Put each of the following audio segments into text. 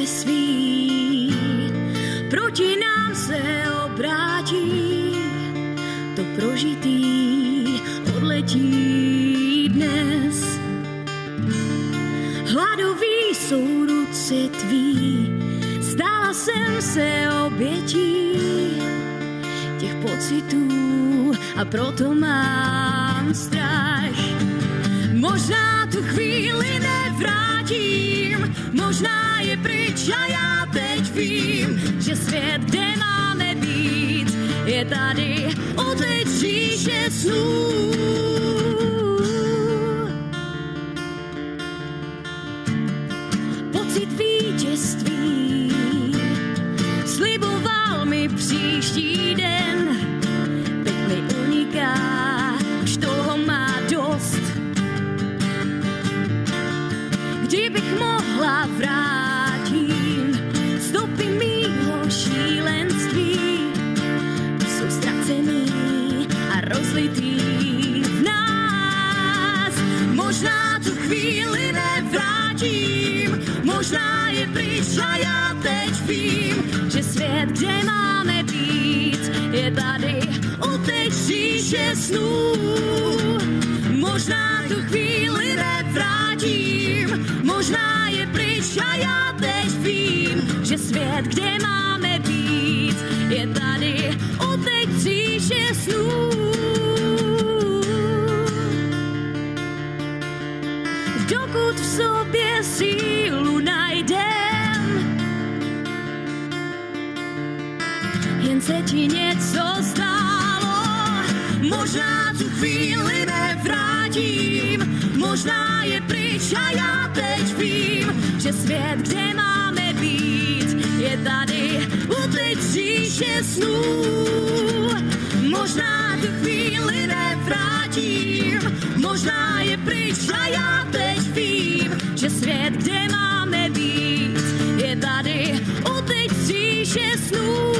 zemi svý, proti nám se obrátí, to prožitý odletí dnes. Hladový jsou ruce tvý, stala jsem se obětí těch pocitů a proto mám strach. Možná tu chvíli nevrátím, možná je pryč a já teď vím, že svět, kde máme být, je tady oteď říše snů. Pocit vítězství sliboval mi příští den, teď mi uniká, už toho má dost. Kdybych mohla, vrátím stopy mýho šílenství, jsou ztracený a rozlitý v nás. Možná tu chvíli nevrátím, možná je pryč a já teď vím, že svět, kde máme být, je tady oteď říše snů. Možná tu chvíli nevrátím, možná je pryč a já teď vím, že svět, kde máme být, je tady oteď říše snů. Dokud v sobě sílu najdem, jen se ti něco stálo. Možná tu chvíli nevrátím, možná je pryč a já teď vím, že svět, kde máme být, je tady oteď říše snů. Možná tu chvíli nevrátím, možná je pryč a já teď vím, že svět, kde máme být, je tady oteď říše snů.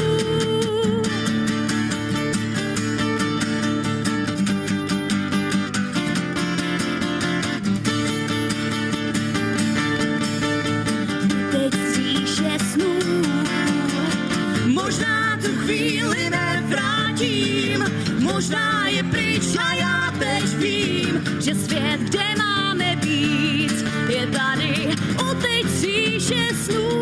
Možná tu chvíli nevrátím, možná je pryč a já teď vím, že svět, kde máme být, je tady oteď říše snů.